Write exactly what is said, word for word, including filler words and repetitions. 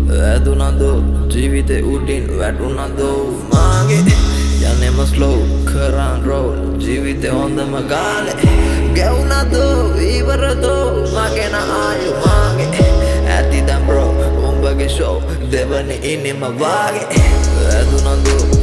වැදුනදෝ ජීවිතේ උඩින් වැටුනදෝ මාගේ යන්නෙම ස්ලෝ කරන් රෝල් ජීවිතේ හොඳම ගාලේ ගැවුනදෝ ඉවරදෝ මගෙන ආයු මාගේ ඇති දැන් බ්‍රෝ උඹගේ ෂෝ දෙවනි ඉන්නෙම වාගේ වැදුනදෝ